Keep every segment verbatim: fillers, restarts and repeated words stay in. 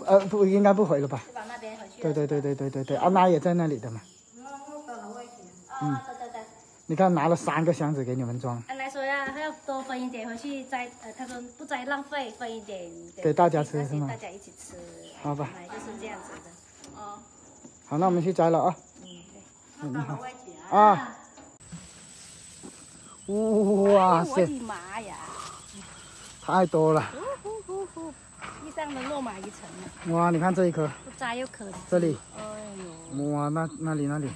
呃，不应该不回了吧？ 就把那边回去。 对对对对对对对，阿妈也在那里的嘛。 嗯，对对对。 你看拿了三个箱子给你们装。 安来说呀，要多分一点回去再，呃，他说不再浪费，分一点给大家吃是吗？ 大家一起吃。 好吧。 买就是这样子的。哦。 好，那我们去摘了啊。 嗯，对。 你好。啊。哇塞！ 我的妈呀！ 太多了。 呼呼呼！地上能落满一层了。 哇，你看这一颗。 不摘又可惜。 这里。 哎呦。 哇，那那里那里。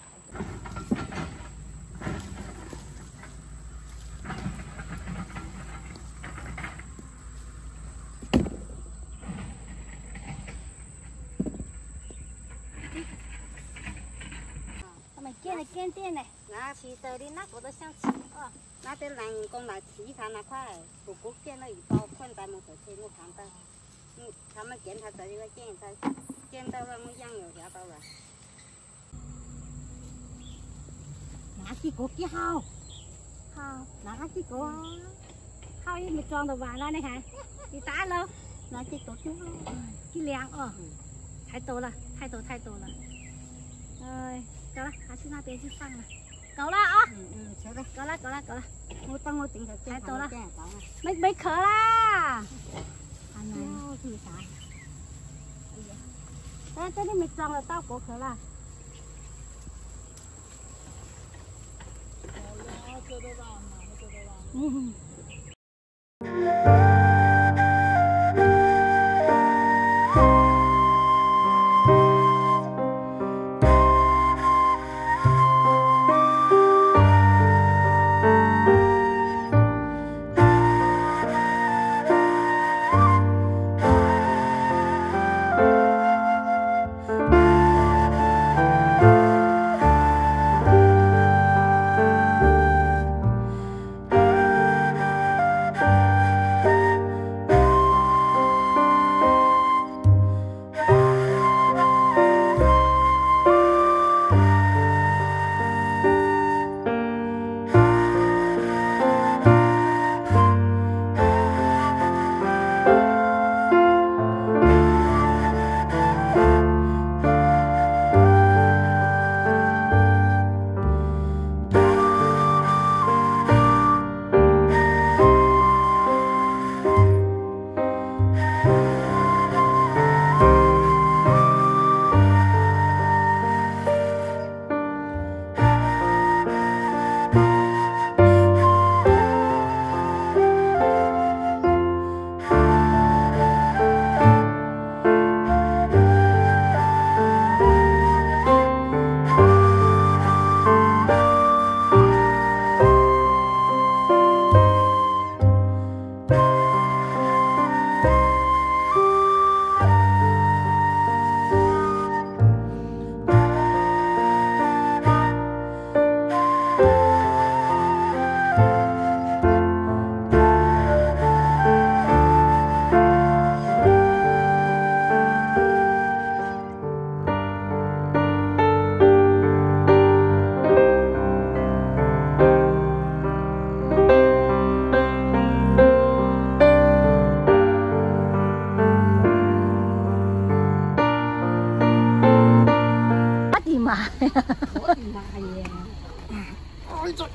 他们建了建店呢，拿起的的那个都像吃哦，那边人工来提他那块，姑姑建了一包困在木头车木旁的，嗯，他们建他这里个建他建到了木样有聊到了，拿几个几好，好，拿几个啊，好也没装得完了，你看，你大了，拿几个几好，一两哦，太多了，太多太多了，哎。够了，拿去那边去放了。够了啊！嗯嗯，走了，够了，够了，够了。我等我整个太多了，没没壳啦。哎呀，是啥？哎呀，但这里没装了到果壳了。好了，这都完了，这都完了。嗯。我的妈呀！哎这，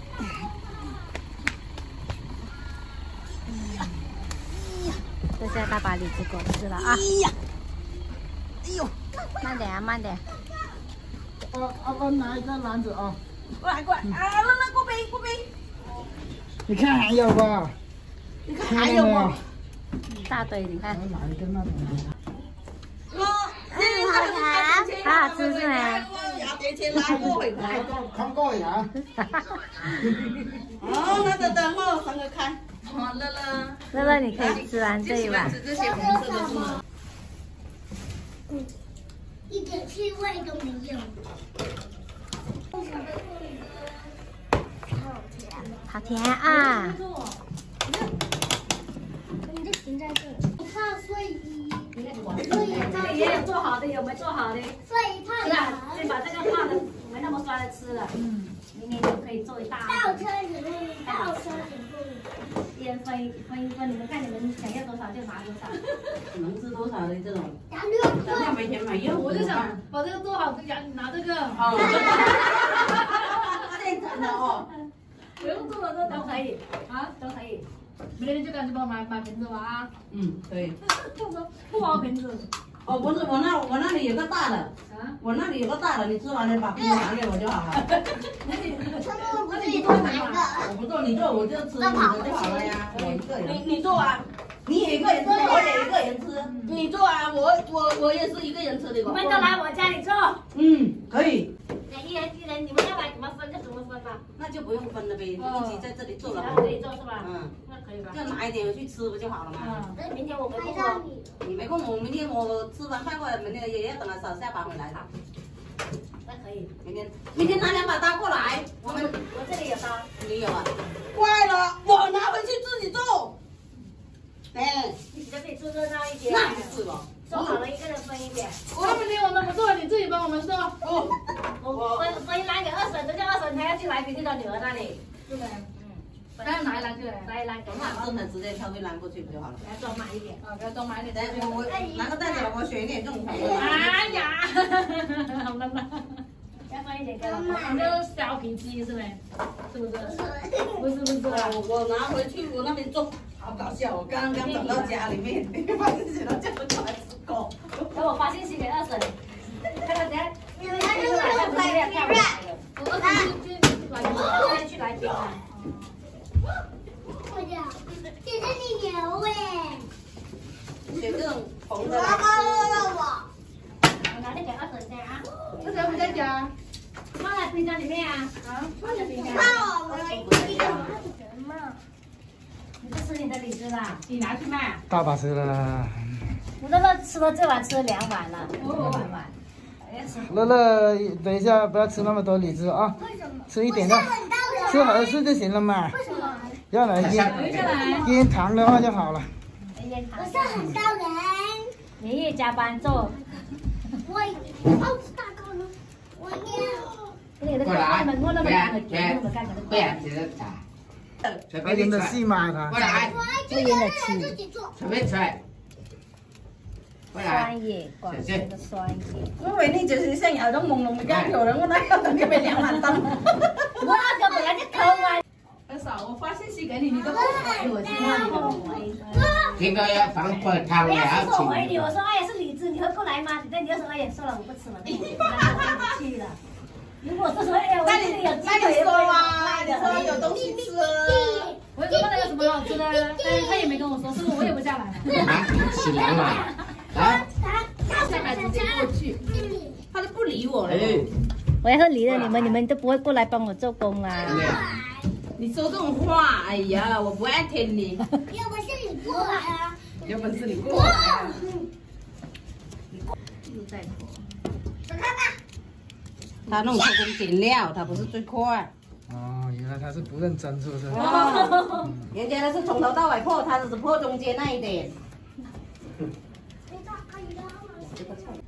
这下大把荔枝果吃了啊！哎呀，哎呦，慢点啊，慢点。 啊啊啊！拿一个篮子啊！ 过来过来啊！来来过杯过杯。 你看还有吧？ 你看还有吗？一大堆，你看。 拿一个那种。 哦，好好吃是吗？ 看过呀。 哦，那等等我分个开。好，乐乐。 乐乐，你可以吃完这一碗。 这些红色的是吗？ 嗯，一点气味都没有。 好甜啊！ 你就停在这。一套睡衣，睡一套。 也有做好的，有没做好的？ 睡一套。 是啊，先把这个化的没那么酸的吃了。嗯，明年就可以做一大。 倒车也可以，倒车也可以。 烟灰分分一分，你们看你们想要多少就拿多少。 能吃多少的这种？ 咱六咱俩没钱买药， 我就想把这个做好，拿拿这个。 哦，认真的哦。 不用做了，这都可以啊， 都可以。 明天就赶紧帮我买买瓶子吧啊！ 嗯，可以。 不包瓶子。 哦，不是，我那我那里有个大的， 啊？ 我那里有个大的，你吃完了把冰拿给我就好了。 他们不是做哪个？ 我不做，你做我就吃你的就好了呀。我一个人， 你你做啊？ 你也一个人吃，我也一个人吃。 你做啊？我我我也是一个人吃的。 你们都来我家里做。 嗯，可以。 那一人一人，你们要买怎么分就怎么分吧。 那就不用分了呗，一起在这里做了。 然后可以做是吧？ 嗯， 那可以吧？ 就拿一点去吃不就好了嘛？ 嗯。 那明天我没空拍到哦。 你。 你没空，我明天我吃完饭过来，明天也要等他下班回来的。 那可以。 明天明天拿两把刀过来，我们我这里有刀。 你有啊？坏了，我拿回去自己做。哎， 你就可以做热闹一点。 那不是了。 做好了一个人分一点。 我明天我都不做，你自己帮我们做。 哦， 我分分一篮给二婶，这叫二婶，还要去来别的女儿那里。 对不对？ 嗯。 还要拿一篮去嘞。 拿一篮给那他， 真的直接挑一篮过去不就好了？ 给他装满一点。 啊，给他多买点。 等我我拿个袋子，我选一点重口味。 哎呀，好了吧？ 要放一点给我。 你这是小脾气是没？是不是？不是不是啊。 我我拿回去我那边做，好搞笑！我刚刚走到家里面，发现写到叫我小孩子狗。 等我发信息给二婶，看看等下。 你们那个不可以别乱。 我二婶去去来， 现在去来宾啊。 我讲，这是你牛哎。 选这种红的我来吃。 我。 我拿去给二婶先啊。 为什么不在家？ 放在冰箱里面啊。 啊？放在冰箱。 看我的一个人嘛。 你不吃你的李子啦？ 你拿去卖。 大把吃了。 我乐乐吃了这碗，吃了两碗了，多碗碗。 乐乐，等一下不要吃那么多李子啊， 为什么？ 吃一点的，吃合适就行了嘛。 为什么？ 要来腌腌糖的话就好了。 我是很高人。 你也加班做。 我哦，大高呢？我要。 你的外门摸那么干的，那么干的。 不然其实咋？随他演的便你踹， 戏嘛，他过。来， 我演的戏。自己做。 随便踹。过来， 酸野，广西的酸野。 我以为你就是像有種朦朧嘅家條人，我哪有等佢俾兩碗燈？ 我二哥本来就抠啊。 二嫂，我发信息给你，你都不回我，现在你都不回。 这个要放火汤我要了， 是我回你，我说哎呀是李子，你会过来吗？你你就说哎呀算了，我不吃了，我去了。如果是说哎呀，我这里有鸡腿， 說啊，你說有東西吃。 我就問那有什麼好吃的，但是他也沒跟我說，是不是我也不下來了？ 啊，起來嘛，啊， 下來直接過去。 他就不理我了。 哎， 我要是理了你们，你们都不会过来帮我做工啦。 你說這種話，哎呀，我不愛聽你。 要不是你過來啊。 有本事你過來啊！ 又在拖。 他那種偷工減料，他不是最快。 哦，原來他是不認真，是不是？ 哦，人家那是從頭到尾破，他只是破中間那一點。 你咋可以的？